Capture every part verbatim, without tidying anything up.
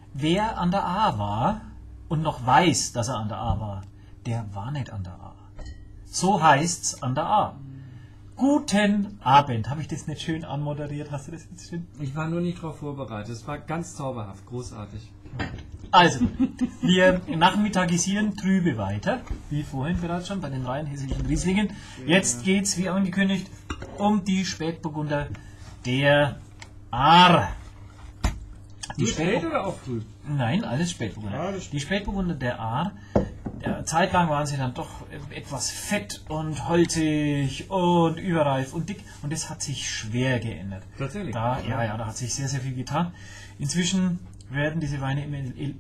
wer an der A war und noch weiß, dass er an der A war, der war nicht an der A. So heißt's an der A. Guten Abend. Habe ich das nicht schön anmoderiert? Hast du das jetzt schön? Ich war nur nicht darauf vorbereitet. Es war ganz zauberhaft, großartig. Also, wir nachmittagisieren trübe weiter, wie vorhin bereits schon bei den rein hessischen Rieslingen. Jetzt geht's, wie angekündigt, um die Spätburgunder der Aar. Die spät oder auch früh? Nein, alles Spätburgunder. Ja, das die Spätburgunder der Aar. Ja, zeitlang waren sie dann doch etwas fett und holzig und überreif und dick und das hat sich schwer geändert. Tatsächlich? Da, ja, ja, da hat sich sehr, sehr viel getan. Inzwischen werden diese Weine immer ele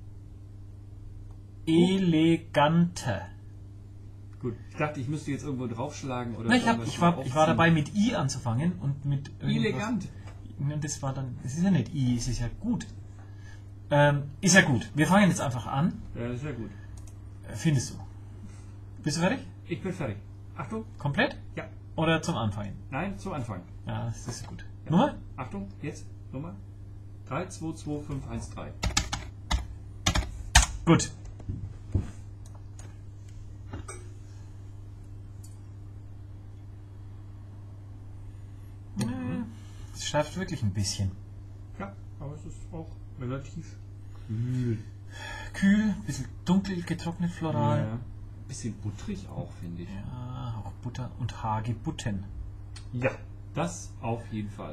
eleganter. Gut, ich dachte, ich müsste jetzt irgendwo draufschlagen oder Na, ich, hab, irgendwas ich, war, ich war aufziehen. dabei mit I anzufangen und mit irgendwas- Elegant. Das war dann, das ist ja nicht I, es ist ja gut. Ähm, ist ja gut. Wir fangen jetzt einfach an. Ja, das ist ja gut. Findest du? Bist du fertig? Ich bin fertig. Achtung. Komplett? Ja. Oder zum Anfangen? Nein, zu Anfang. Ja, das ist gut. Ja. Nummer? Achtung, jetzt Nummer drei zwei zwei fünf eins drei. Gut. Mhm. Es schärft wirklich ein bisschen. Ja, aber es ist auch relativ kühl. Kühl, bisschen dunkel, getrocknet floral. Ja. Bisschen butterig auch, finde ich. Ja, auch Butter und Hagebutten. Ja, das auf jeden Fall.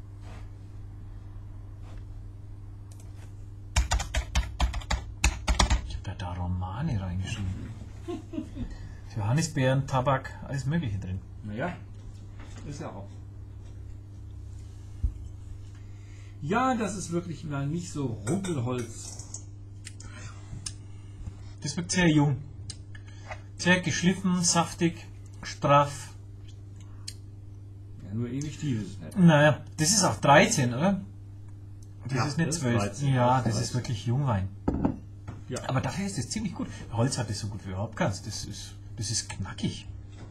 Ich habe ja da Romane reingeschrieben. Johannisbeeren, Tabak, alles Mögliche drin. Naja, ist ja auch. Ja, das ist wirklich mal nicht so Rumpelholz. Das wirkt sehr jung. Sehr geschliffen, saftig, straff. Ja, nur ewig tief ist es nicht. Naja, das ist auch dreizehn, oder? Das Ja, ist nicht das ist zwölf. dreizehn. Ja, Das ist das ist wirklich Jungwein. Ja. Aber dafür ist es ziemlich gut. Holz hat es so gut wie überhaupt keins. Das ist, das ist knackig.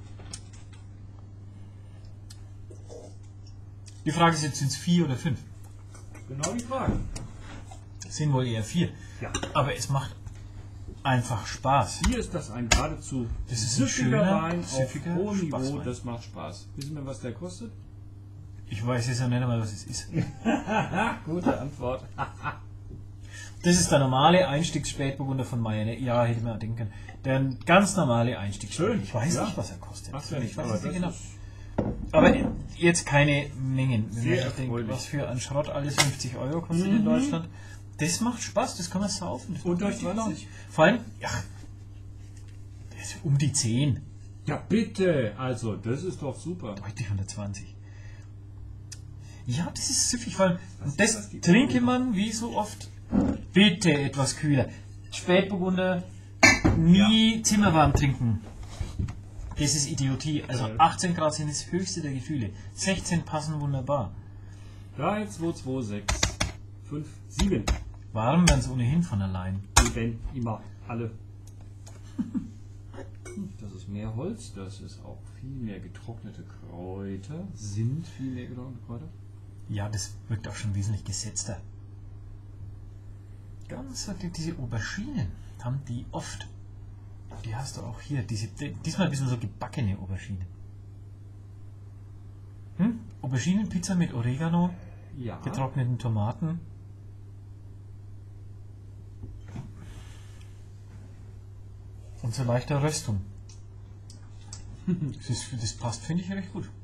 Die Frage ist jetzt, sind es vier oder fünf? Genau die Frage. Es sind wohl eher vier. Ja. Aber es macht einfach Spaß. Hier ist das ein geradezu Das ist ein süffiger schöner, Wein auf süffiger hohem Niveau. Spaßwein. Das macht Spaß. Wissen wir, was der kostet? Ich weiß jetzt ja nicht einmal, was es ist. Gute Antwort. Das ist der normale Einstiegsspätburgunder von Mayenne. Ja, hätte man denken können. Der ganz normale Einstiegsspätburgunder. Schön. Ich weiß Ja. nicht, was er kostet. Macht ja nichts, Ich weiß aber es nicht das genau. ist Aber jetzt keine Mengen. Wenn Sehr man sich denkt, erfreulich. was für ein Schrott alles fünfzig Euro kostet in Mhm. Deutschland. Das macht Spaß, das kann man saufen. Das Und macht durch richtig zwanzig? Laune. Vor allem, ja, das ist um die zehn. Ja, bitte. Also, das ist doch super. Deutlich unter zwanzig. Ja, das ist süffig, weil Was das ist das, die trinke Uhr? man wie so oft. Bitte etwas kühler. Spätburgunder nie zimmerwarm trinken. Das ist Idiotie. Also Äh. achtzehn Grad sind das höchste der Gefühle. sechzehn passen wunderbar. drei, zwei, zwei, sechs, fünf, sieben. Warm werden sie ohnehin von allein. Wenn immer alle. Das ist mehr Holz, das ist auch viel mehr getrocknete Kräuter. Sind viel mehr getrocknete Kräuter. Ja, das wirkt auch schon wesentlich gesetzter. Ganz wirklich diese Auberginen haben die oft. Die hast du auch hier. Diese, diesmal ein bisschen so gebackene Auberginen. Hm? Auberginenpizza mit Oregano, Ja. getrockneten Tomaten. Und so leichter Röstung. Das, ist, das passt, finde ich, recht gut.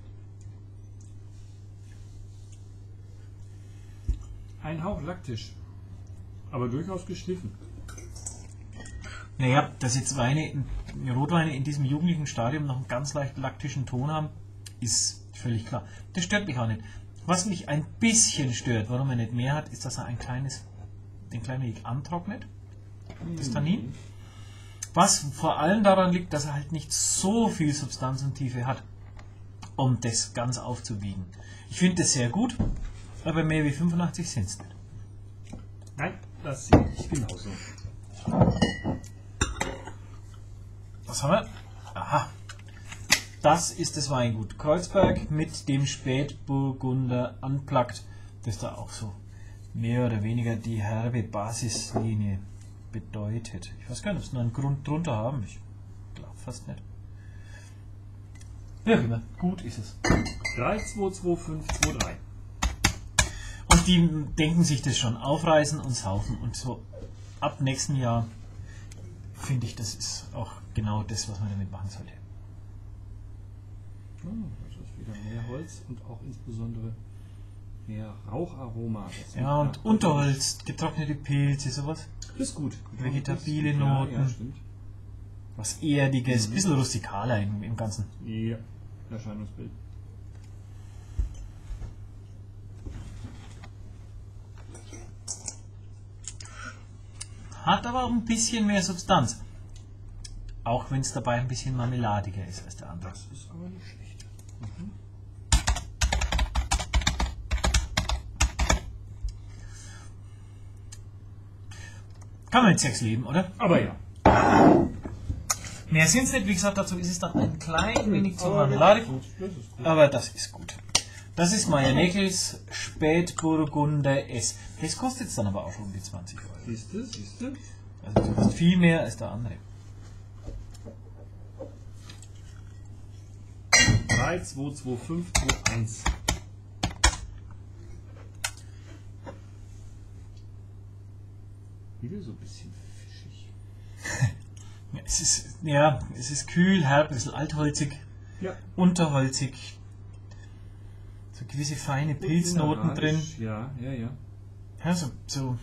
Ein Hauch laktisch. Aber durchaus geschliffen. Naja, dass jetzt Weine, Rotweine in diesem jugendlichen Stadium noch einen ganz leicht laktischen Ton haben, ist völlig klar. Das stört mich auch nicht. Was mich ein bisschen stört, warum er nicht mehr hat, ist, dass er ein kleines, ein klein wenig antrocknet, das Tannin. Was vor allem daran liegt, dass er halt nicht so viel Substanz und Tiefe hat, um das ganz aufzuwiegen. Ich finde das sehr gut, aber mehr wie fünfundachtzig sind es nicht. Nein, das sehe ich genauso. Was haben wir? Aha. Das ist das Weingut Kreuzberg mit dem Spätburgunder Unplugged, das da auch so mehr oder weniger die herbe Basislinie bedeutet. Ich weiß gar nicht, ob sie noch einen Grund drunter haben. Ich glaube fast nicht. Ja, immer. Gut ist es. drei, zwei, zwei, fünf, zwei, drei. Und die denken sich das schon, aufreißen und saufen. Und so ab nächsten Jahr finde ich, das ist auch genau das, was man damit machen sollte. Oh, das ist wieder mehr Holz und auch insbesondere mehr Raucharoma. Das Ja, und nach- Unterholz, getrocknete Pilze, sowas. Das ist gut. Vegetabile Ja, Noten. Ja, stimmt. Was Erdiges, ein Mhm. bisschen rustikaler im, im Ganzen. Ja, Erscheinungsbild. Hat aber auch ein bisschen mehr Substanz. Auch wenn es dabei ein bisschen marmeladiger ist als der andere. Das ist aber nicht schlecht. Mhm. Kann man mit sechs leben, oder? Aber ja. Mehr sind es nicht, wie gesagt, dazu ist es dann ein klein wenig zu Aber marmeladig. gut, das ist gut. Aber das ist gut. Das ist Meier-Neckels Spätburgunder S. Das kostet es dann aber auch um die zwanzig Euro. Siehst du, siehst du? Also das kostet viel mehr als der andere. drei, zwei, zwei, fünf, zwei, eins. Wieder so ein bisschen fischig. Ja, es ist, ja, es ist kühl, herb, ein bisschen altholzig, Ja. unterholzig. So gewisse feine Pilznoten drin. Ja, ja, ja. Ja, so, so.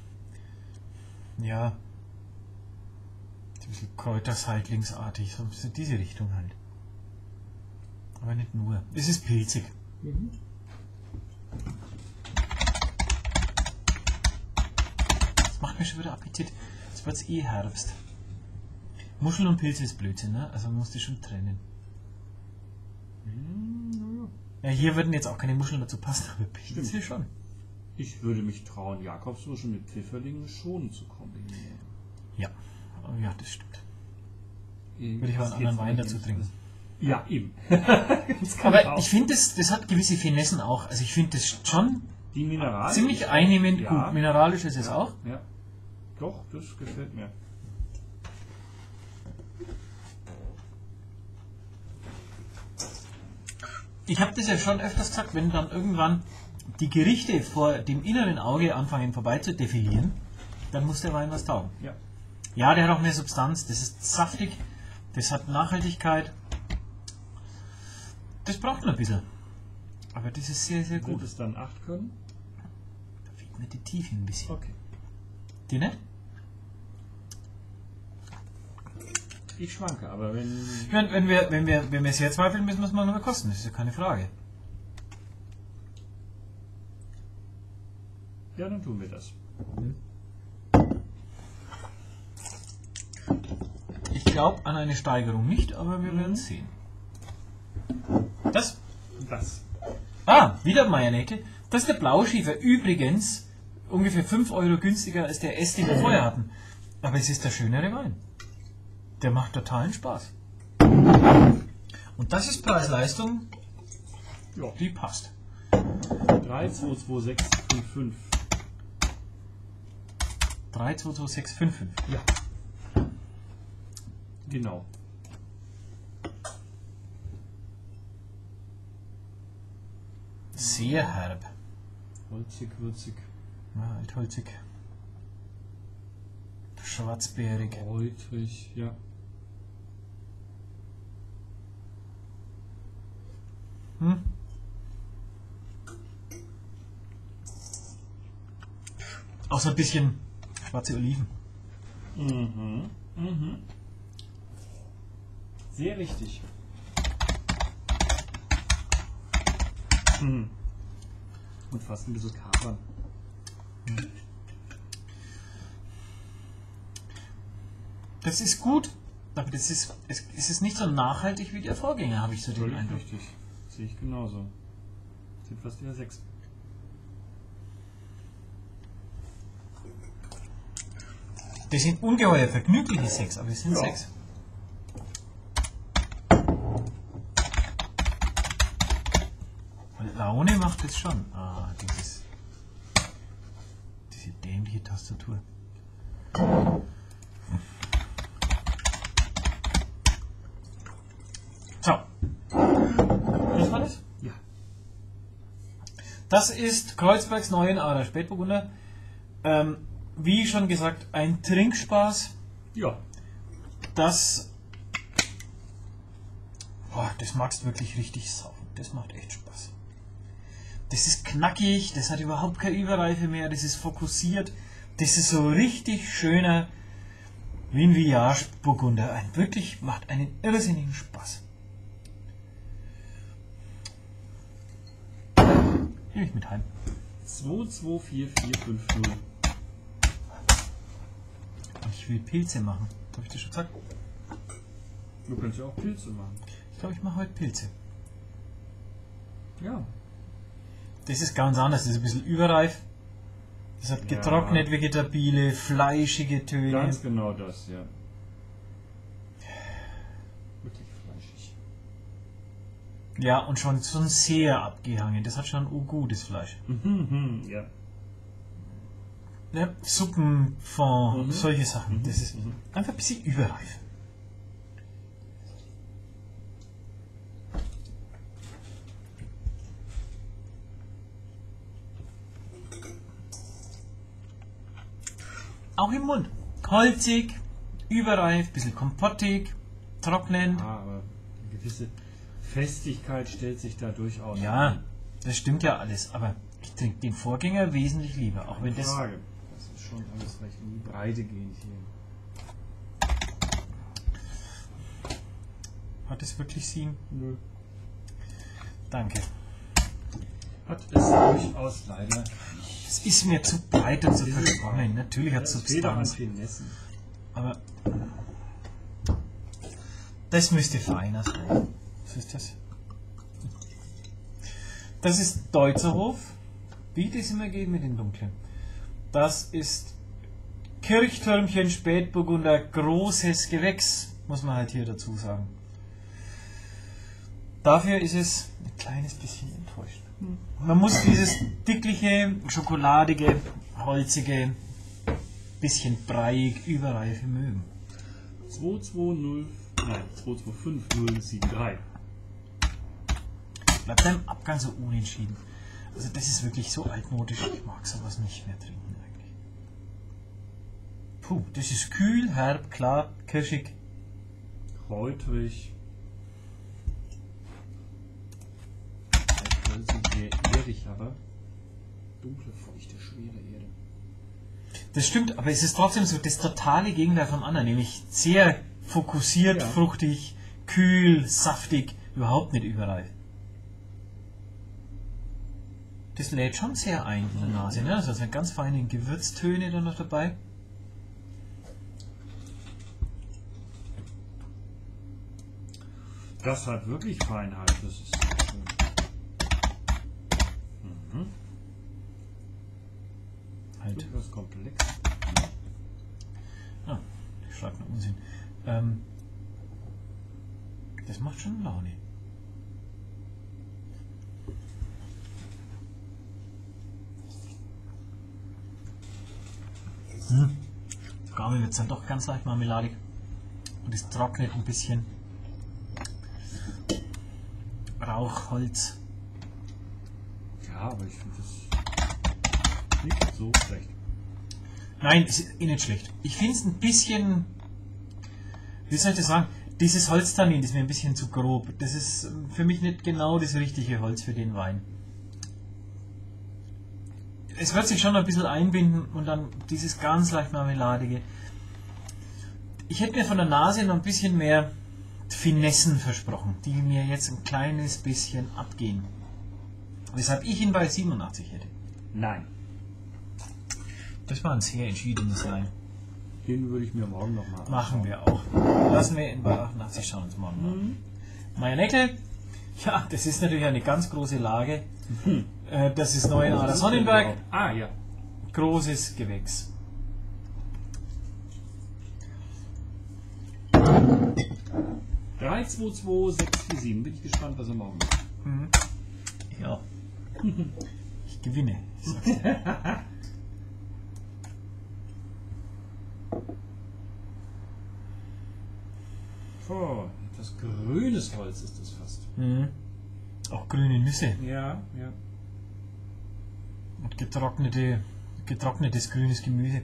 Ja. Ein bisschen Kräuterseitlingsartig, so so diese Richtung halt. Aber nicht nur. Es ist pilzig. Mhm. Das macht mir schon wieder Appetit. Jetzt wird es eh Herbst. Muscheln und Pilze ist Blödsinn, ne? Also man muss die schon trennen. Hm, Ja, hier würden jetzt auch keine Muscheln dazu passen, aber Pilze Stimmt. schon. Ich würde mich trauen, Jakobsmuscheln mit Pfifferlingen schon zu kombinieren. Ja, oh, ja, das stimmt. Würde Würde ich aber einen anderen Wein dazu trinken. Ja, eben. Das kann Aber auch. ich finde, das, das hat gewisse Finessen auch. Also ich finde das schon Die Mineral ziemlich einnehmend ja. gut. Mineralisch ist es Ja, auch. Ja. Doch, das gefällt mir. Ich habe das ja schon öfters gesagt, wenn dann irgendwann die Gerichte vor dem inneren Auge anfangen vorbei zu defilieren, dann muss der Wein was taugen. Ja. Ja, der hat auch mehr Substanz, das ist saftig, das hat Nachhaltigkeit. Das braucht man ein bisschen. Aber das ist sehr, sehr Wird gut. es dann acht können? Da fehlt mir die Tiefe ein bisschen. Okay. Die nicht? Ich schwanke, aber wenn. Ich meine, wenn wir, wenn wir, wenn wir sehr zweifeln, müssen wir es mal noch mal kosten, das ist ja keine Frage. Ja, dann tun wir das. Ich glaube an eine Steigerung nicht, aber wir Mhm. werden sehen. Das? Das. Ah, wieder Meier-Neckel. Das ist der Blauschiefer. Übrigens ungefähr fünf Euro günstiger als der S, den wir vorher hatten. Aber es ist der schönere Wein. Der macht totalen Spaß. Und das ist Preis-Leistung, Ja. die passt. drei, zwei, zwei, sechs, fünf, fünf. drei zwei zwei sechs fünf fünf. Ja. Genau. Sehr herb. Holzig, würzig, Ja, altholzig. Schwarzbeerig. kräutrig, ja. Hm? Auch so ein bisschen schwarze Oliven. Mhm. Mhm. Sehr richtig. Mhm. Und fast ein bisschen Kapern. Das ist gut, aber das ist, es, es ist nicht so nachhaltig wie der Vorgänger, habe ich so den Völlig Eindruck. richtig. Sehe ich genauso. Sind fast wieder sechs. Das sind ungeheuer vergnügliche sechs, aber es sind Ja. sechs. Und Laune macht es schon. Ah, dieses. Tastatur. So. Das war das? Ja. Das ist Kreuzbergs neuen Ader Spätburgunder. Ähm, wie schon gesagt, ein Trinkspaß. Ja. Das, boah, das magst wirklich richtig saufen. Das macht echt Spaß. Das ist knackig, das hat überhaupt keine Überreife mehr, das ist fokussiert. Das ist so richtig schöner wie ein Viage Burgunder. Ein wirklich macht einen irrsinnigen Spaß. Nehme ich mit heim. zwei zwei vier vier fünf null. Ich will Pilze machen. Habe ich das schon gesagt? Du kannst ja auch Pilze machen. Ich glaube, ich mache heute Pilze. Ja. Das ist ganz anders, das ist ein bisschen überreif. Das hat Ja. getrocknet, vegetabile, fleischige Töne. Ganz genau das, ja. Wirklich fleischig. Ja, und schon, schon sehr abgehangen. Das hat schon ein gutes Fleisch. Mhm, ja. Ja, Suppenfond, Mhm. solche Sachen. Mhm. Das ist Mhm. einfach ein bisschen überreif. Auch im Mund. Holzig, überreif, bisschen kompottig, trocknend. Ja, aber eine gewisse Festigkeit stellt sich da durchaus Ja, ein. das stimmt ja alles, aber ich trinke den Vorgänger wesentlich lieber. Auch wenn das. Frage. Das ist schon alles recht in die Breite gehend hier. Hat es wirklich Sinn? Nö. Danke. Hat es durchaus leider. Es ist mir zu breit und zu Ist es verschwommen. Natürlich hat es Fehler an Substanz. Finessen. Aber das müsste feiner sein. Was ist das? Das ist Deutzerhof. Wie das immer geht mit den Dunklen. Das ist Kirchtürmchen Spätburgunder, großes Gewächs, muss man halt hier dazu sagen. Dafür ist es ein kleines bisschen enttäuschend. Man muss dieses dickliche, schokoladige, holzige, bisschen breiig, überreife mögen. zwei zwei null, nein, zwei zwei fünf null sieben drei. Bleibt beim Abgang so unentschieden. Also das ist wirklich so altmodisch, ich mag sowas nicht mehr trinken eigentlich. Puh, das ist kühl, herb, klar, kirschig. Kräutrig. Sehr ehrlich, aber dunkle, feuchte, schwere Erde. Das stimmt, aber es ist trotzdem so das totale Gegenteil vom anderen, nämlich sehr fokussiert, Ja. fruchtig, kühl, saftig, überhaupt nicht überreif. Das lädt schon sehr ein in der Nase, ne? Also sind ganz feine Gewürztöne da noch dabei. Das hat wirklich Feinheit, das ist sehr schön. Mhm. Halt. Etwas komplex. Ah, ich schreibe nur Unsinn. Ähm, das macht schon Laune. Hm. Gabel wird es dann doch ganz leicht marmeladig und es trocknet ein bisschen. Rauch, Holz. Ja, aber ich finde das nicht so schlecht. Nein, es ist eh nicht schlecht. Ich finde es ein bisschen, wie soll ich das sagen, dieses Holztannin ist mir ein bisschen zu grob. Das ist für mich nicht genau das richtige Holz für den Wein. Es wird sich schon ein bisschen einbinden und dann dieses ganz leicht marmeladige. Ich hätte mir von der Nase noch ein bisschen mehr Finessen versprochen, die mir jetzt ein kleines bisschen abgehen. Weshalb ich ihn bei siebenundachtzig hätte. Nein. Das war ein sehr entschiedenes Nein. Den würde ich mir morgen noch mal Machen wir auch. Lassen wir ihn bei achtundachtzig, schauen uns morgen an. Mhm. Mayaneckel, ja, das ist natürlich eine ganz große Lage. Mhm. Äh, Das ist Neuenader Sonnenberg, Ah, ja. großes Gewächs. drei zwei zwei sechs vier sieben. Bin ich gespannt, was er morgen macht. Mhm. Ja. Ich gewinne. Ich sag's dir. Oh, etwas grünes Holz ist das fast. Mhm. Auch grüne Nüsse Ja, ja. und getrocknete, getrocknetes grünes Gemüse.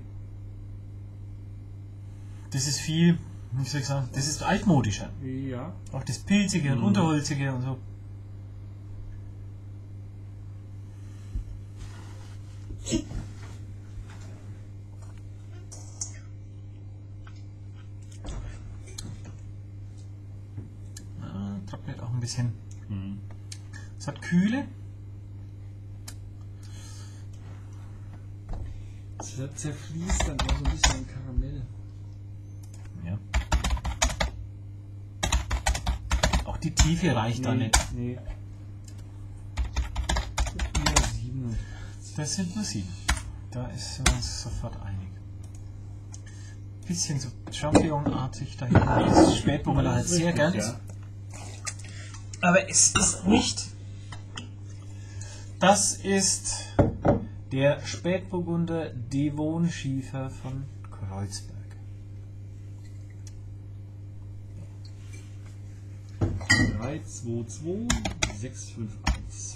Das ist viel, wie soll ich sagen, das ist altmodischer. Ja. Auch das Pilzige und Mhm. Unterholzige und so. Ah, trocknet auch ein bisschen. Mhm. Es hat Kühle. Es zerfließt dann auch so ein bisschen in Karamell. Ja. Auch die Tiefe reicht da nicht. Nee. Nur siebenunddreißig. Das sind nur sieben. Da ist wir uns sofort einig. Bisschen so Champignon-artig da hinten. Das Spätburgunder halt sehr gern ist. Ja. Aber es ist nicht. Das ist der Spätburgunder Devon Schiefer von Kreuzberg. drei zwei zwei sechs fünf eins.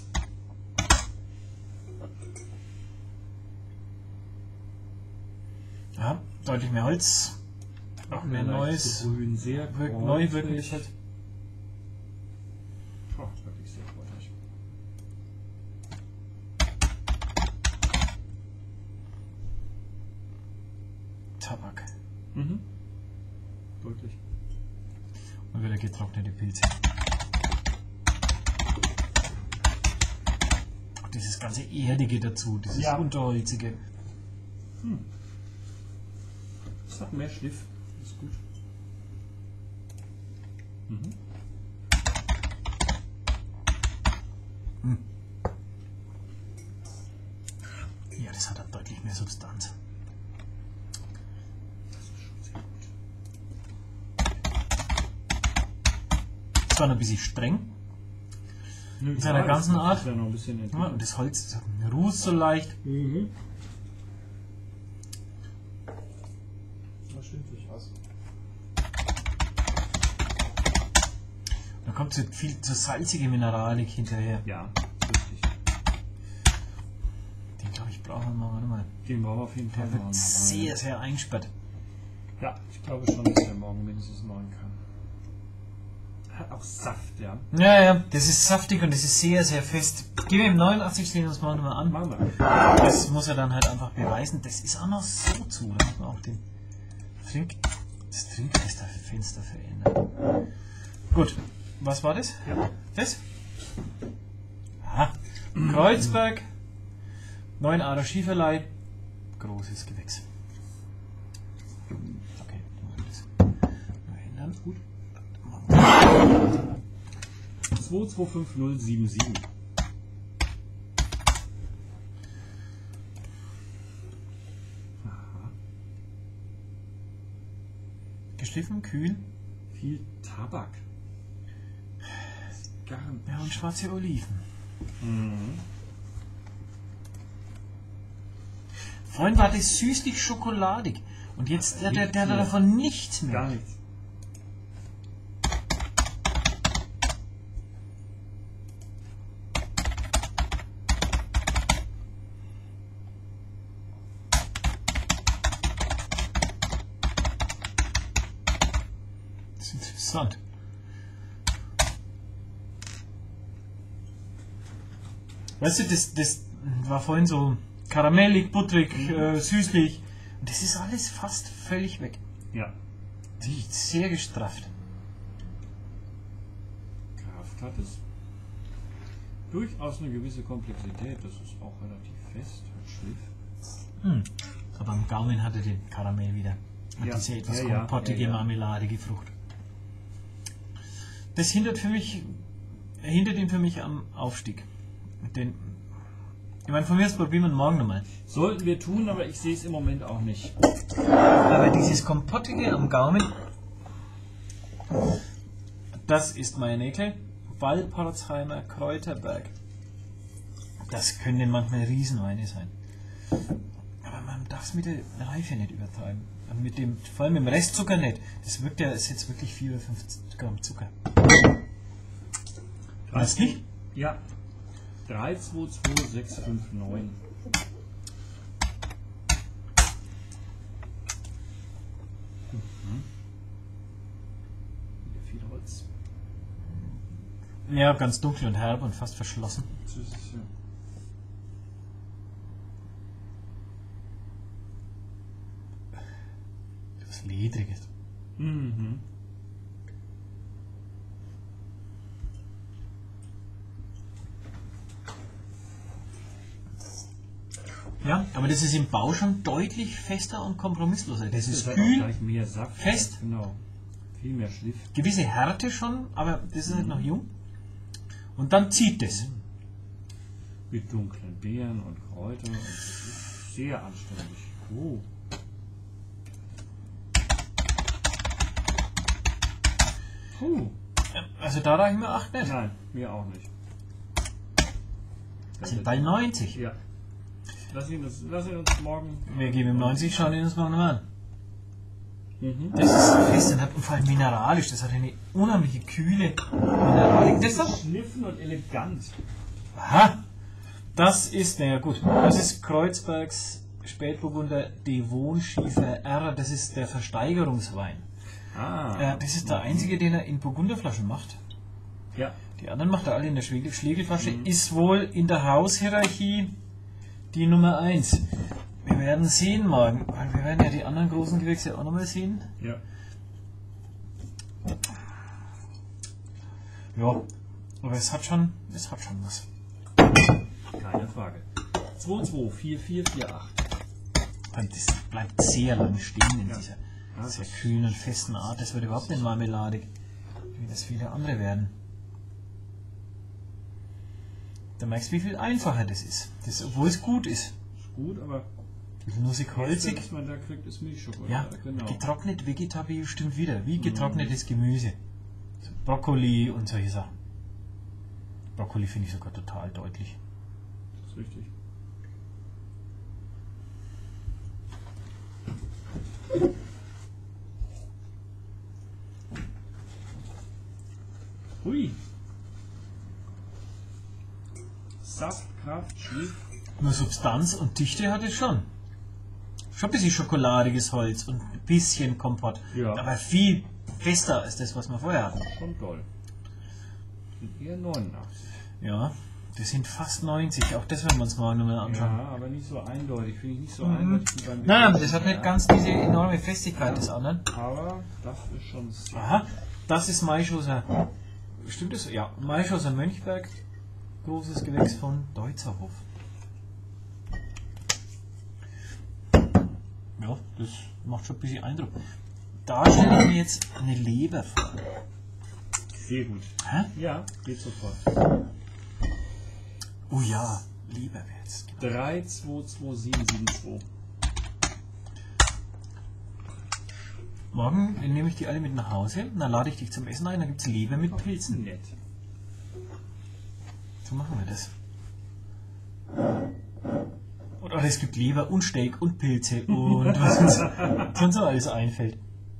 Ja, deutlich mehr Holz. Auch mehr Neues. Grün, sehr Wirkt, neu wirken kräutrig. ist halt. Oh, wirklich sehr kräutrig. Tabak. Mhm. Deutlich. Und wieder getrocknete Pilze. Auch dieses ganze Erdige dazu, dieses Ja. Unterholzige. Hm. Es hat mehr Schliff. Ist gut. Mhm. Ja, das hat dann deutlich mehr Substanz. Das ist schon sehr gut. Es war noch ein bisschen streng. Nö, In seiner ja, ganzen das Art. ist ja noch ein bisschen Ja, entwickelt. und das Holz rußt so leicht. Mhm. Das stimmt durchaus. Da kommt so viel zu salzige Mineralik hinterher. Ja, richtig. Den glaube ich brauchen wir mal. Warte mal. Den brauchen wir auf jeden Fall Der noch wird mal. sehr, sehr eingesperrt. Ja, ich glaube schon, dass der morgen mindestens neun kann. Hat auch Saft, ja. Ja, ja, das ist saftig und das ist sehr, sehr fest. Gib ihm neunundachtzig, stehen uns mal an. Machen wir. Das muss er dann halt einfach beweisen. Das ist auch noch so zu. Da muss man auch den Trink, das Trinkfenster verändern. Gut, was war das? Ja. Das? Aha. Kreuzberg, neun Ader Schieferlei, großes Gewächs. Okay, dann machen wir das mal ändern. Gut. zwei zwei fünf null sieben sieben. Aha. Geschliffen, kühl. Viel Tabak. Zigarren. Ja, und schwarze Oliven. Mhm. Vorhin war das süßlich schokoladig. Und jetzt der, der, der hat davon nichts mehr. Gar nichts. Das ist interessant. Weißt du, das, das war vorhin so karamellig, butterig, äh, süßlich. Und das ist alles fast völlig weg. Ja. Riecht sehr gestrafft. Kraft hat es. Durchaus eine gewisse Komplexität. Das ist auch relativ fest. Hat Schliff. Hm. Aber am Gaumen hatte den Karamell wieder. Und Ja, diese etwas ja, ja, kompottige, ja, ja. marmeladige Frucht. Das hindert für mich, hindert ihn für mich am Aufstieg. Den, ich meine, von mir aus probieren wir ihn morgen nochmal. Sollten wir tun, aber ich sehe es im Moment auch nicht. Aber dieses kompottige am Gaumen, das ist Meiernäkel, Waldparzheimer, Kräuterberg. Das können manchmal Riesenweine sein. Aber man man darf es mit der Reife nicht übertreiben. Und mit dem, vor allem mit dem Restzucker nicht. Das wirkt ja, ist jetzt wirklich vier oder fünf Gramm Zucker. Weißt du nicht? Ja. drei zwei zwei sechs fünf neun. Mhm. Wieder viel Holz. Ja, ganz dunkel und herb und fast verschlossen. Das ist, ja. Was Ledriges. Mhm. Ja, aber das ist im Bau schon deutlich fester und kompromissloser. Das ist hat auch kühl, gleich mehr Saft. fest. Genau. Viel mehr Schliff. gewisse Härte schon, aber das ist halt noch jung. Und dann zieht es. Mit dunklen Beeren und Kräutern. Und das ist sehr anständig. Oh. Puh. Also da reichen wir acht nicht. Nein, mir auch nicht. Wir sind bei neunzig. Ja. Lass ihn, das, lass ihn uns morgen. Wir geben ihm neunzig, schauen ihn uns morgen an. Mhm. Das ist fest und hat vor allem mineralisch. Das hat eine unheimliche Kühle Mineralik. Das ist Schliffen und elegant. Aha. Das ist, naja gut, das ist Kreuzbergs Spätburgunder Devonschiefer R. Das ist der Versteigerungswein. Ah. Äh, das ist der einzige, den er in Burgunderflaschen macht. Ja. Die anderen macht er alle in der Schlegel Schlegelflasche. Ist wohl in der Haushierarchie die Nummer eins. Wir werden sehen morgen, weil wir werden ja die anderen großen Gewächse auch nochmal sehen. Ja. Ja, aber es hat schon, es hat schon was. Keine Frage. zwei zwei vier vier vier acht. Und das bleibt sehr lang stehen in Ja. dieser Ja, sehr das- kühlen und festen Art. Das wird überhaupt nicht marmeladig, wie das viele andere werden. Da merkst du, wie viel einfacher das ist. Das, obwohl es gut ist. Ist gut, aber Nussig, holzig. was man da kriegt, ist Milchschokolade. Ja, genau. getrocknet vegetabil stimmt wieder. Wie getrocknetes Gemüse. So Brokkoli und solche Sachen. Brokkoli finde ich sogar total deutlich. Das ist richtig. Hui. Saft, Kraft, Schliff. Nur Substanz und Dichte hat es schon. Schon ein bisschen schokoladiges Holz und ein bisschen Kompott. Ja. Aber viel fester als das, was wir vorher hatten. Schon toll. Sind eher neunundachtzig. Ja, das sind fast neunzig. Auch das werden wir uns morgen nochmal anschauen. Ja, aber nicht so eindeutig. Finde ich nicht so Mhm. eindeutig wie beim Nein, Gefühl. das hat nicht Ja. ganz diese enorme Festigkeit des anderen. Aber das ist schon sehr. Aha, das ist Maischosser. Stimmt das? Ja, Maischosser Mönchberg. Großes Gewächs von Deutzerhof. Ja, das macht schon ein bisschen Eindruck. Da stelle ich mir jetzt eine Leber vor. Sehr gut. Hä? Ja, geht sofort. Oh ja, Leber wäre jetzt. drei zwei zwei sieben sieben zwei. Morgen nehme ich die alle mit nach Hause, dann lade ich dich zum Essen ein, dann gibt es Leber mit Pilzen. Nett. So machen wir das. Oder es gibt Leber und Steak und Pilze und was uns sonst noch alles einfällt.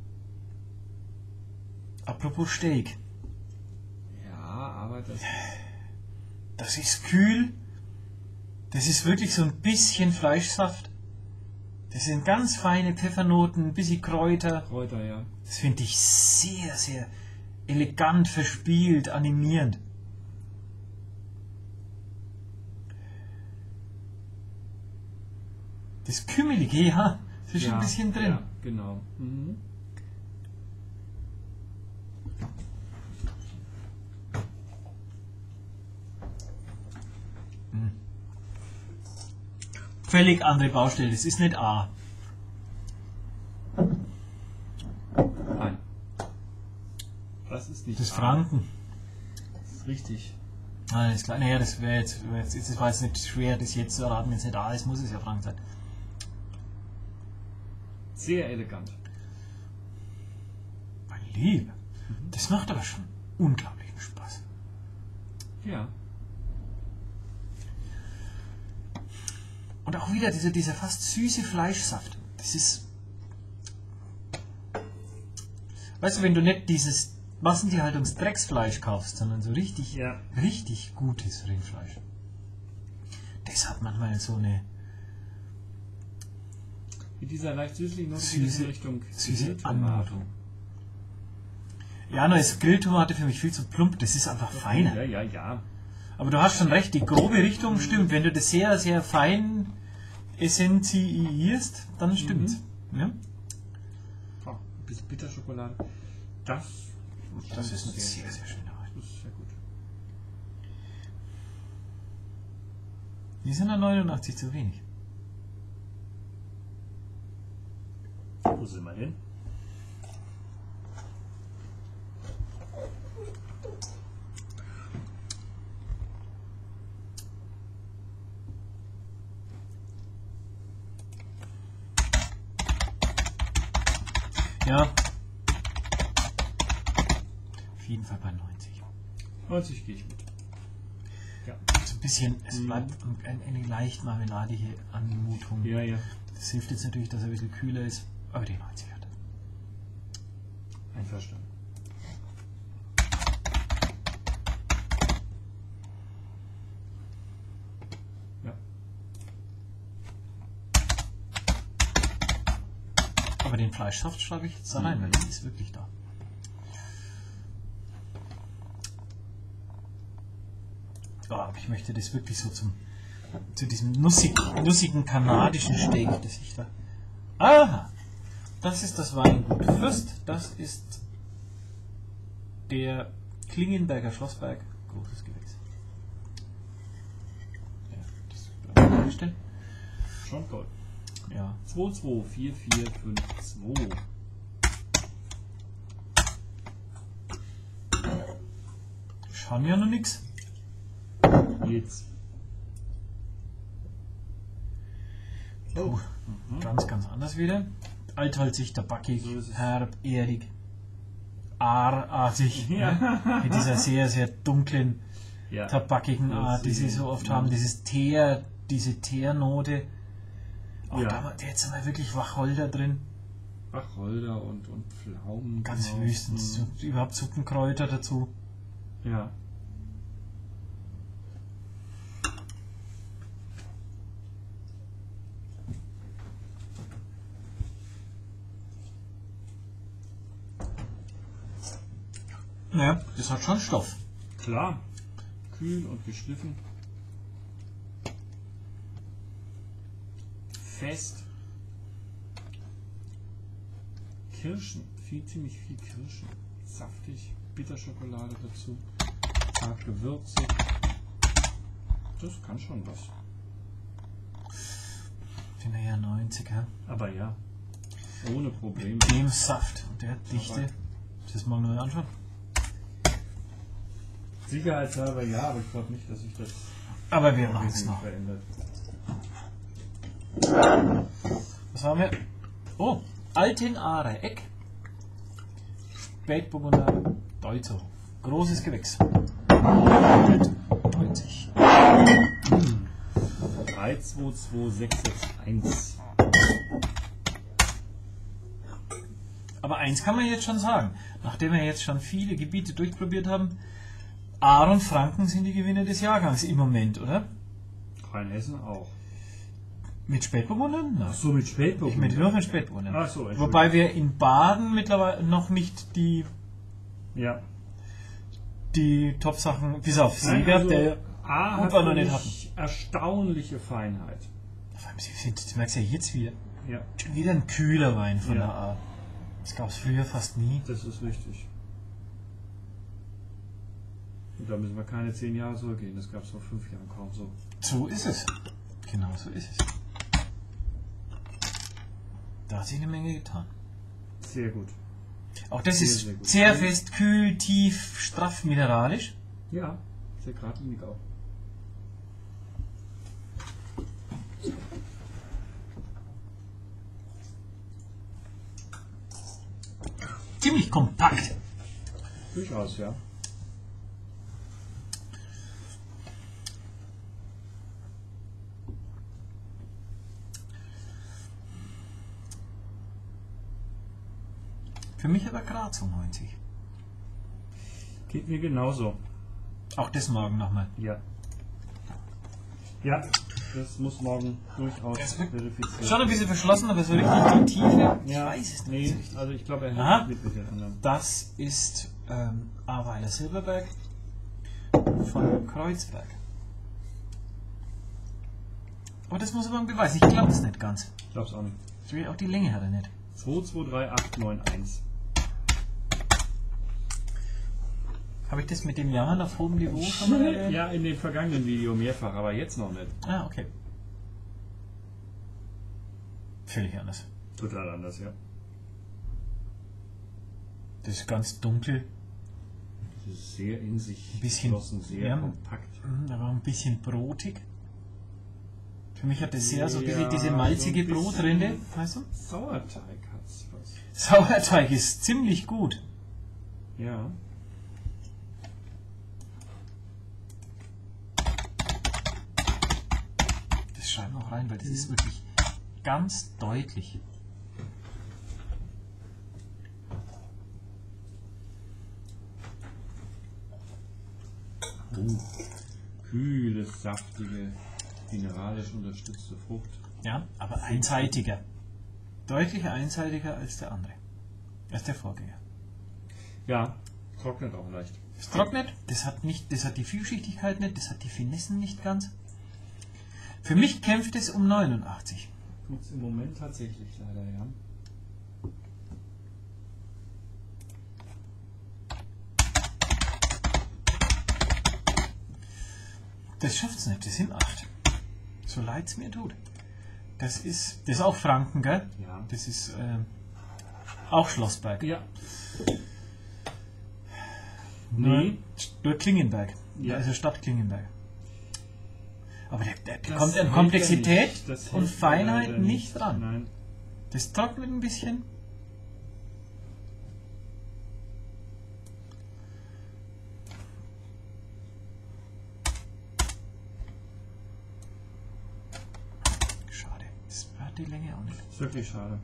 Apropos Steak. Ja, aber das. Das ist kühl. Das ist wirklich so ein bisschen Fleischsaft. Das sind ganz feine Pfeffernoten, ein bisschen Kräuter. Kräuter, ja. Das finde ich sehr, sehr elegant, verspielt, animierend. Das Kümmelige, ja, das ist schon ja, ein bisschen drin. Ja, genau. Mhm. Völlig andere Baustelle, das ist nicht A. Nein. Das ist nicht. Das ist A. Franken. Das ist richtig. Alles klar, naja, das wäre jetzt, wär jetzt, das war jetzt nicht schwer, das jetzt zu erraten, wenn es nicht A ist, muss es ja Franken sein. Sehr elegant. Mein Lieber, das macht aber schon unglaublichen Spaß. Ja. Und auch wieder dieser, dieser fast süße Fleischsaft. Das ist... Weißt du, wenn du nicht dieses Massentierhaltungs-Drecksfleisch kaufst, sondern so richtig, Ja. richtig gutes Rindfleisch. Das hat manchmal so eine Mit dieser leicht süßlichen Note geht es süße, in Richtung süße Grilltomate. Anmutung. Ja, nur ist Grilltomate für mich viel zu plump. Das ist einfach feiner. Ja, ja, ja. Aber du hast schon recht, die grobe Richtung stimmt. Wenn du das sehr, sehr fein essenziierst, dann stimmt. Ja? Oh, ein bisschen Bitterschokolade. Das, Das ist eine sehr, sehr schöne Art. Das ist sehr gut. Die sind an neunundachtzig zu wenig. Wo sind wir denn? Ja. Auf jeden Fall bei neunzig. neunzig gehe ich mit. Ja. So ein bisschen, es bleibt ein- eine leicht marmeladige Anmutung. Ja, ja. Das hilft jetzt natürlich, dass er ein bisschen kühler ist, aber die neunzig hat er. Einverstanden. Ja. Aber den Fleischsaft schreibe ich jetzt da rein, weil der ist wirklich da. Oh, aber ich möchte das wirklich so zum zu diesem nussig, nussigen kanadischen Steak, das ich da... Aha! Das ist das Weingut Fürst, das ist der Klingenberger Schlossberg, großes Gewächs. Ja, das bleibt mal hinstellen. Schon toll. Ja. zwei zwei vier vier fünf zwei. Schauen ja noch nichts. Jetzt. Oh, ganz, ganz anders wieder. Altholzig, tabackig, So ist es. herb, erdig, aarartig. Ja. Mit dieser sehr, sehr dunklen, Ja. tabackigen Ja, Art, die sie so oft haben. Dieses Teer, diese Teernote. Auch Ja. da, jetzt haben wir wirklich Wacholder drin. Wacholder und, und Pflaumen. Ganz drauf. wüstens. Und überhaupt Suppenkräuter dazu. Ja. Ja, das hat schon Stoff. Klar. Kühl und geschliffen. Fest. Kirschen. Viel, ziemlich viel Kirschen. Saftig. Bitterschokolade dazu. Zart gewürzig. Das kann schon was. Sind wir ja neunziger. Aber ja. Ohne Probleme. Dem Saft und der Dichte. Das mal neu anschauen. Sicherheitshalber ja, aber ich glaube nicht, dass sich das Aber wir machen es wesentlich noch. verändert. Was haben wir? Oh, Altenaare Eck. Spätburgunder Deutzo. Großes Gewächs. neunzig. drei zwei zwei sechs sechs eins. Aber eins kann man jetzt schon sagen. Nachdem wir jetzt schon viele Gebiete durchprobiert haben, Aar und Franken sind die Gewinner des Jahrgangs im Moment, oder? Rheinhessen auch. Mit Spätburgundern? Nein. So mit Ich Spätburgunder. meine nur von Spätburgundern. Ach so, Entschuldigung. Wobei wir in Baden mittlerweile noch nicht die, Ja. die Top-Sachen, bis auf Nein, Seeberg, also der A hat Huber noch für nicht mich erstaunliche Feinheit. Vor allem, Sie sind, das merkst du ja jetzt wieder. Ja, Schon wieder ein kühler Wein von Ja. der Art. Das gab es früher fast nie. das ist richtig. Und da müssen wir keine zehn Jahre zurückgehen. Das gab es vor fünf Jahren kaum so. So ist es. Genau so ist es. Da hat sich eine Menge getan. Sehr gut. Auch das Sehr, ist sehr gut. sehr fest, kühl, tief, straff, mineralisch. Ja, sehr geradlinig auch. Ziemlich kompakt. Durchaus, ja. Für mich aber gerade so neunzig. Geht mir genauso. Auch das morgen nochmal. Ja. Ja, das muss morgen durchaus Es wird verifiziert Schon ein bisschen verschlossen, aber so richtig die Tiefe. Ich Ja, weiß es nicht nee, so richtig. also ich glaube, er Aha. hält mit mit den anderen. Das ist ähm, Aweiler Silberberg von Kreuzberg. Aber das muss aber ein Beweis. Ich glaube es nicht ganz. Ich glaube es auch nicht. So wie auch die Länge hat er nicht. zwei zwei drei acht neun eins. Habe ich das mit dem Jammern auf hohem Niveau schon mal erwähnt? Ja, in dem vergangenen Video mehrfach, aber jetzt noch nicht. Ah, okay. Völlig anders. Total anders, ja. Das ist ganz dunkel, Das ist sehr in sich Ein bisschen, geschlossen, sehr ja. kompakt. mm, aber auch ein bisschen brotig. Für mich hat das sehr so Ja, diese, diese malzige so ein bisschen- Brotrinde, weißt du? Sauerteig hat's was. Sauerteig ist ziemlich gut. Ja. Das schreiben wir auch rein, weil das ist wirklich ganz deutlich. Oh. Kühle, saftige, mineralisch unterstützte Frucht. Ja, aber einseitiger. Deutlich einseitiger als der andere. Als der Vorgänger. Ja, trocknet auch leicht. Es trocknet, das hat nicht, das hat die Vielschichtigkeit nicht, das hat die Finessen nicht ganz. Für mich kämpft es um neunundachtzig. Tut's im Moment tatsächlich leider, ja. Das schafft's nicht, das sind acht. So leid es mir tut. Das ist, das ist auch Franken, gell? Ja. Das ist äh, auch Schlossberg. Ja. Nur, Nee. nur Klingenberg. Ja. Also Stadt Klingenberg. Aber der, der Das kommt an hält er Komplexität nicht. Das und hält er Feinheit leider nicht dran. Nein. Das trocknet ein bisschen. Schade. Das hat die Länge auch nicht. Ist wirklich schade.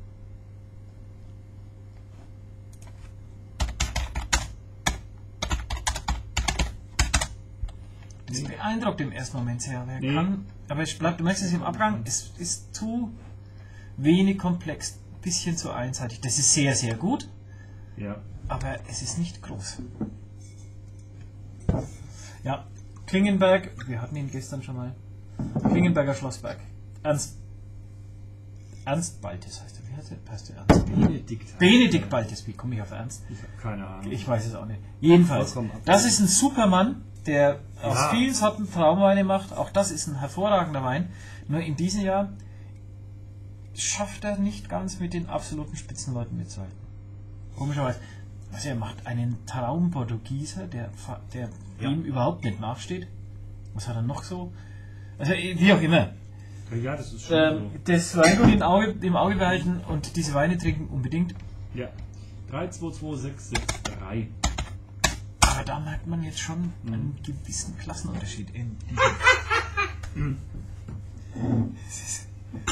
Das beeindruckt im ersten Moment sehr. Aber, er Nee. kann, aber es bleibt, du merkst es im Abgang, es ist zu wenig komplex, ein bisschen zu einseitig. Das ist sehr, sehr gut, Ja. aber es ist nicht groß. Ja, Klingenberg, wir hatten ihn gestern schon mal. Klingenberger Schlossberg. Ernst. Ernst Baltes heißt er. Wie heißt er? Heißt er Ernst? Benedikt. Benedikt Baltes. Wie komme ich auf Ernst? Ich habe keine Ahnung. Ich weiß es auch nicht. Jedenfalls, Vollkommen abwegig. das ist ein Supermann, der aus Ja. vielen Sorten Traumweine macht. Auch das ist ein hervorragender Wein. Nur in diesem Jahr schafft er nicht ganz mit den absoluten Spitzenleuten mitzuhalten. Komischerweise. Also er macht einen Traumportugieser, der, fa- der Ja. ihm überhaupt nicht nachsteht. Was hat er noch so? Also wie auch immer. Ja, das ist schon Ähm, das Weingut im Auge, im Auge behalten und diese Weine trinken unbedingt. so. Ja. drei zwei zwei sechs sechs drei. Aber da merkt man jetzt schon einen gewissen Klassenunterschied. In, in Es ist-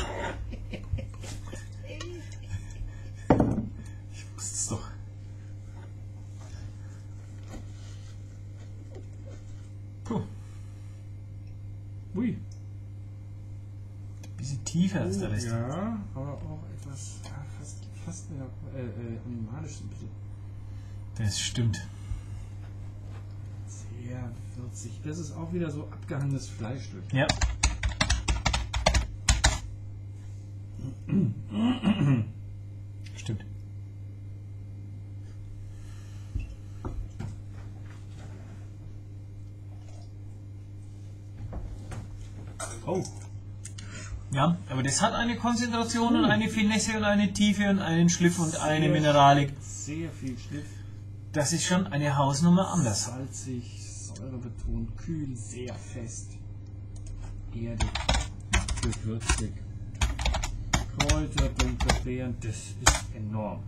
ich wusste es doch. Puh, Ui. ein bisschen tiefer als der Rest. Ja, aber auch etwas, ja, fast, fast mehr äh, äh, animalisch ein bisschen. Das stimmt. Sehr würzig. Das ist auch wieder so abgehangenes Fleisch durch. Ja. Stimmt. Oh. Ja, aber das hat eine Konzentration und eine Finesse und eine Tiefe und einen Schliff und eine Sehr- Mineralik. Sehr viel Schliff. Das ist schon eine Hausnummer anders. Salzig, säurebetont, kühl, sehr fest. Erdig, gewürzig. Kräuter, dunkle Beeren, das ist enorm.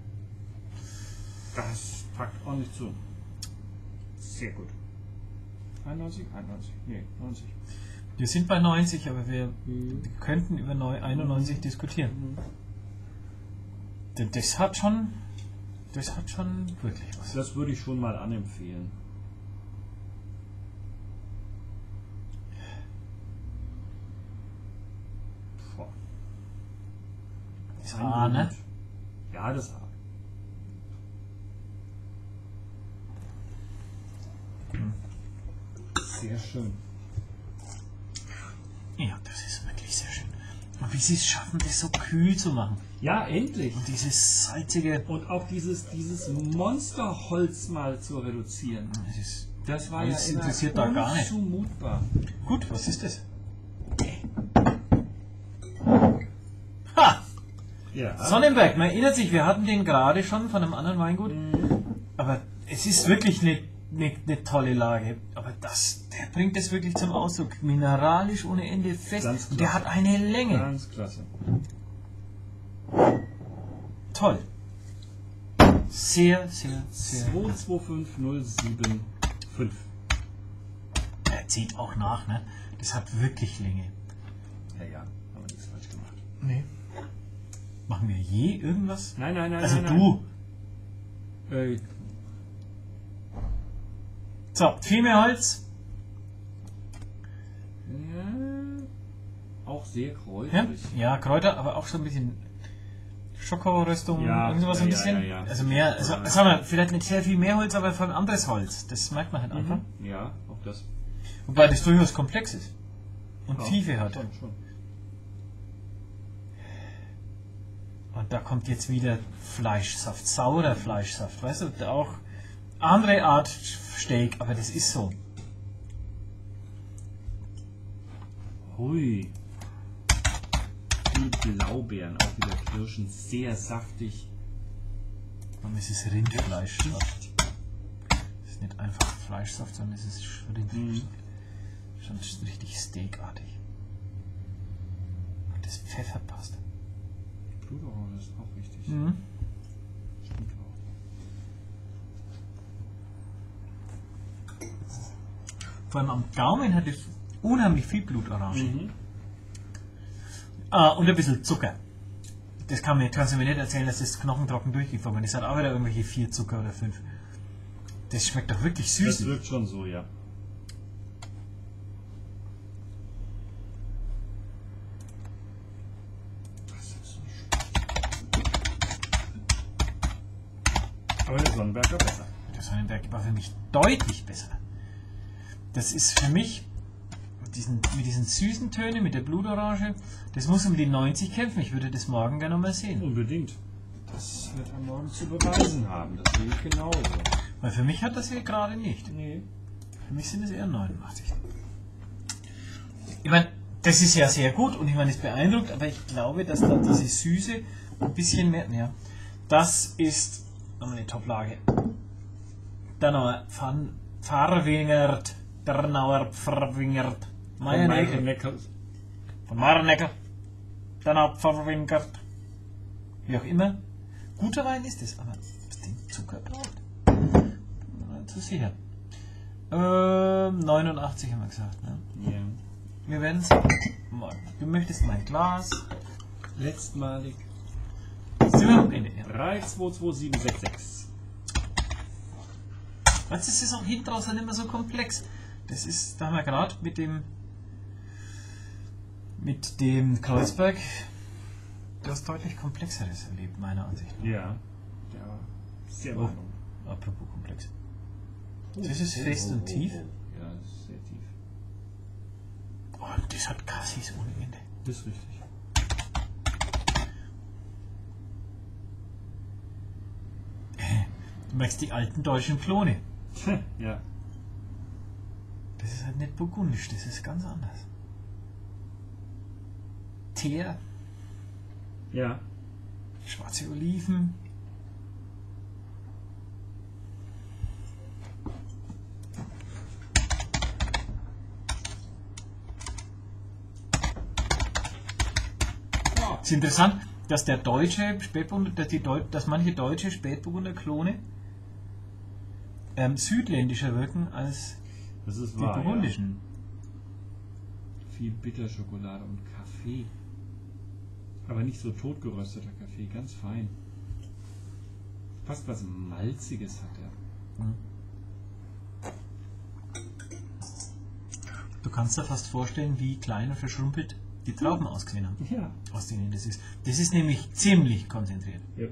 Das packt ordentlich zu. Sehr gut. einundneunzig, einundneunzig, nee, neunzig. Wir sind bei neunzig, aber wir, wir könnten über neu- einundneunzig diskutieren. Denn das hat schon Das hat schon wirklich was. Das würde ich schon mal anempfehlen. Boah. Das A, ne? Ja, das A. Sehr schön. Ja, das ist wirklich sehr schön. Und wie sie es schaffen, das so kühl zu machen. Ja, endlich. Und dieses salzige... Und auch dieses, dieses Monsterholz mal zu reduzieren. Das, ist, Das war das ja interessiert da gar nicht. unzumutbar. Gut, was ist das? Ha! Ja. Sonnenberg, man erinnert sich, wir hatten den gerade schon von einem anderen Weingut. Aber es ist wirklich eine, eine, eine tolle Lage. Aber das, der bringt das wirklich zum Ausdruck. Mineralisch ohne Ende fest. Ganz Und der klasse. hat eine Länge. Ganz klasse. Toll. Sehr, sehr, sehr. zwei zwei fünf null sieben fünf. Er zieht auch nach, ne? Das hat wirklich Länge. Ja, ja, haben wir nichts falsch gemacht. Nee. Machen wir je irgendwas? Nein, nein, nein. Also nein, du. Nein. Äh, So, viel mehr Holz. ja, auch sehr Ja, kräuterig. ja, Kräuter, aber auch so ein bisschen Schokoröstung, Ja, irgendwas ja, ein ja, bisschen. ja, ja. Also mehr, also Ja. sagen wir, vielleicht nicht sehr viel mehr Holz, aber von anderes Holz. Das merkt man halt einfach. Mhm. Ja, auch das. Wobei das durchaus komplex ist. Und Ja, Tiefe hat. Schon, schon. Und da kommt jetzt wieder Fleischsaft, saurer Fleischsaft, weißt du, auch andere Art Steak, aber das ist so. Hui. Viel Blaubeeren, auch wieder Kirschen, sehr saftig. Und es ist Rindfleischsaft. Es ist nicht einfach Fleischsaft, sondern es ist Rindfleisch. Schon richtig steakartig. Und das Pfeffer passt. Blutorange ist auch richtig. Mhm. Stimmt auch. Vor allem am Gaumen hat es unheimlich viel Blutorange. Mhm. Ah, und ein bisschen Zucker. Das kann mir, kannst du mir nicht erzählen, dass das knochentrocken durchgekommen ist. Das hat auch wieder irgendwelche vier Zucker oder fünf. Das schmeckt doch wirklich süß. Das wirkt schon so, ja. Das ist nicht schlecht. Aber der Sonnenberger besser. Der Sonnenberg war für mich deutlich besser. Das ist für mich mit diesen, mit diesen süßen Tönen, mit der Blutorange, das muss um die neunzig kämpfen. Ich würde das morgen gerne mal sehen. Unbedingt. Das wird er morgen zu beweisen haben. Das sehe ich genauso. Weil für mich hat das hier gerade nicht. Nee. Für mich sind es eher neunundachtzig. Ich meine, das ist ja sehr gut und ich meine, es beeindruckt, aber ich glaube, dass da diese Süße ein bisschen mehr. Ja, das ist nochmal eine Top-Lage. Dann noch von Pfarrwingert, Dernauer Pfarrwingert, Meiernecke. Von Meiernecke, Dernauer Pfarrwingert. Wie auch immer. Guter Wein ist es, aber was den Zucker braucht. Zu sicher. Ähm, neunundachtzig haben wir gesagt, ne? Ja. Wir werden sehen. Morgen. Du möchtest mein Glas. Letztmalig. Sind wir am Ende? Ja. drei zwei zwei sieben sechs sechs. Weißt du, das ist auch hinten raus nicht mehr so komplex. Das ist, da haben wir gerade mit dem mit dem Kreuzberg das deutlich komplexeres erlebt, meiner Ansicht nach. Ja. Der war sehr Oh, beeindruckend. apropos komplex. Das ist fest und tief. Ja, das ist sehr tief. Oh, das hat Cassis ohne Ende. Das ist richtig. Du merkst die alten deutschen Klone. Ja. Das ist halt nicht burgundisch, das ist ganz anders. Teer, Ja. schwarze Oliven. Es ist interessant, dass der deutsche Spätburgunder, dass, die Deu dass manche deutsche Spätburgunder-Klone ähm, südländischer wirken als Das ist die wahr. Ja. burgundischen. Viel Bitterschokolade und Kaffee. Aber nicht so totgerösteter Kaffee, ganz fein. Fast was Malziges hat er. Mhm. Du kannst dir fast vorstellen, wie klein und verschrumpelt die Trauben ausgesehen haben. Ja. Aus denen das ist. Das ist nämlich ziemlich konzentriert. Ja.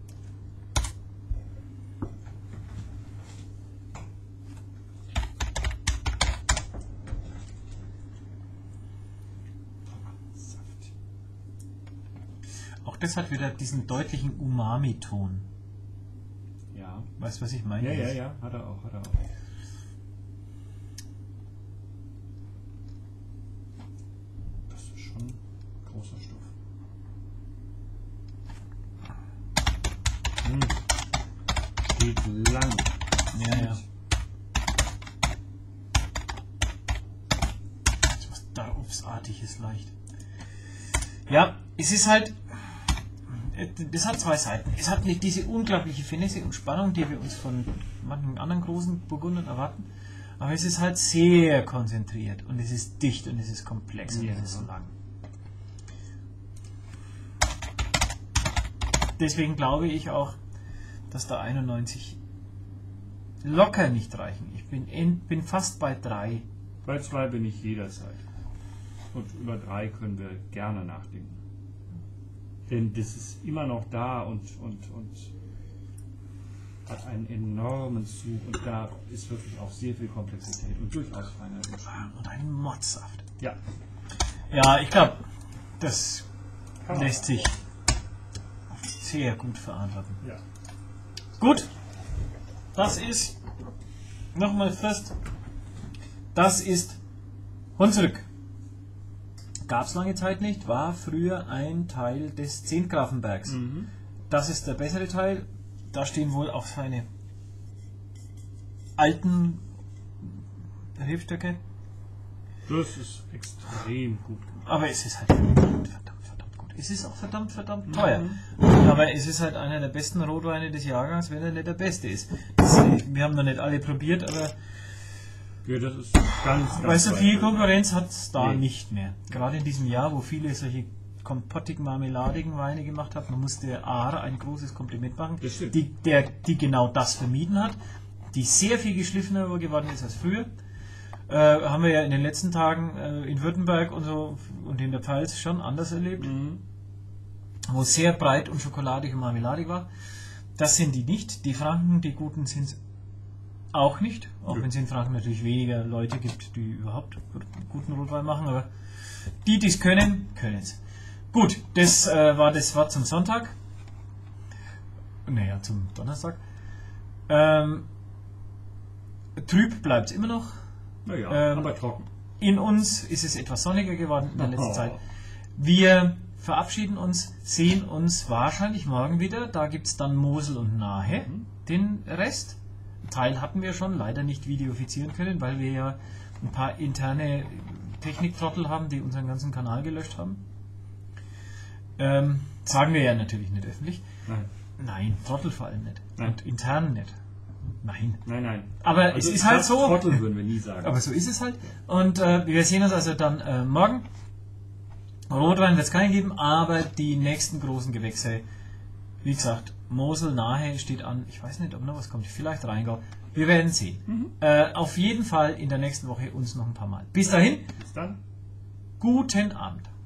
Auch das hat wieder diesen deutlichen Umami-Ton. Ja. Weißt du, was ich meine? Ja, ja, ja, hat er auch, hat er auch. Das ist schon großer Stoff. Hm. Geht lang. Ja, ja. Das ist was Darupsartiges leicht. Ja, es ist halt, das hat zwei Seiten. Es hat nicht diese unglaubliche Finesse und Spannung, die wir uns von manchen anderen großen Burgundern erwarten, aber es ist halt sehr konzentriert und es ist dicht und es ist komplex und Ja. es ist lang. Deswegen glaube ich auch, dass da einundneunzig locker nicht reichen. Ich bin, in, bin fast bei drei. Bei zwei bin ich jederzeit. Und über drei können wir gerne nachdenken. Denn das ist immer noch da und, und, und hat einen enormen Zug und da ist wirklich auch sehr viel Komplexität und durchaus Feinheit im Spiel. Und ein Motzsaft. Ja. Ja, ich glaube, das Kann man. lässt sich sehr gut verantworten. Ja. Gut, das ist, nochmal fest, das ist Hunsrück. Gab es lange Zeit nicht, war früher ein Teil des Zehntgrafenbergs. Mhm. Das ist der bessere Teil, da stehen wohl auch seine alten Rebstöcke, Das ist extrem gut gemacht. aber es ist halt verdammt, verdammt, verdammt gut. Es ist auch verdammt, verdammt teuer. Mhm. Aber es ist halt einer der besten Rotweine des Jahrgangs, wenn er nicht der beste ist. Das, wir haben noch nicht alle probiert, aber Ja, das ist ganz, ganz weil so weit viel weg. Konkurrenz hat es da Nee. nicht mehr. Gerade in diesem Jahr, wo viele solche kompottigen, marmeladigen Weine gemacht haben, man musste Aar ein großes Kompliment machen, Das stimmt. die, der, die genau das vermieden hat, die sehr viel geschliffener geworden ist als früher. Äh, haben wir ja in den letzten Tagen äh, in Württemberg und so und in der Pfalz schon anders erlebt, Mhm. wo es sehr breit und schokoladig und marmeladig war. Das sind die nicht. Die Franken, die guten, sind es auch nicht. Auch Ja. wenn es in Franken natürlich weniger Leute gibt, die überhaupt guten Rotwein machen. Aber die, die es können, können es. Gut, das, äh, war, das war zum Sonntag. Naja, zum Donnerstag. Ähm, trüb bleibt es immer noch. Naja, Ähm, aber trocken. In uns ist es etwas sonniger geworden in der letzten Oh. Zeit. Wir verabschieden uns, sehen uns wahrscheinlich morgen wieder. Da gibt es dann Mosel und Nahe. Mhm. Den Rest, Teil hatten wir schon, leider nicht videofizieren können, weil wir ja ein paar interne Techniktrottel haben, die unseren ganzen Kanal gelöscht haben. Ähm, sagen wir ja natürlich nicht öffentlich. Nein, Nein, Trottel vor allem nicht. Nein. Und intern nicht. Nein. nein, nein. Aber Also es ist halt das so. Trottel würden wir nie sagen. Aber so ist es halt. Und äh, wir sehen uns also dann äh, morgen. Rotwein wird es keinen geben, aber die nächsten großen Gewächse, wie gesagt, Mosel nahe steht an. Ich weiß nicht, ob noch was kommt. Vielleicht Rheingau. Wir werden sehen. Mhm. Äh, auf jeden Fall in der nächsten Woche uns noch ein paar Mal. Bis dahin, Bis dann. guten Abend.